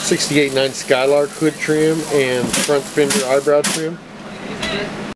68.9 Skylark hood trim and front fender eyebrow trim.